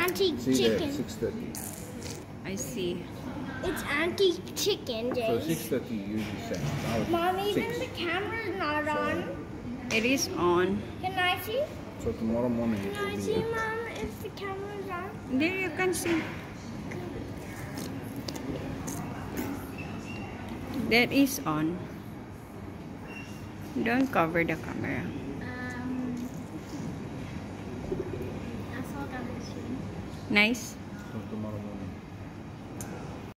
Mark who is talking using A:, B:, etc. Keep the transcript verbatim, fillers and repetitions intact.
A: antique
B: See
A: chicken.
B: there, six thirty.
C: I see.
A: It's antique chicken,
B: So
A: Jay.
B: six thirty usually same. Now it's
A: Mom, even
B: six.
A: the camera's not on.
C: It is on.
A: Can I see?
B: So tomorrow morning it
A: Can
B: will
A: I
B: be
A: see,
B: eight.
A: Mom, if the camera's on?
C: There you can see. That is on. Don't cover the camera.
A: Um, I saw that machine.
C: Nice.
B: So tomorrow morning.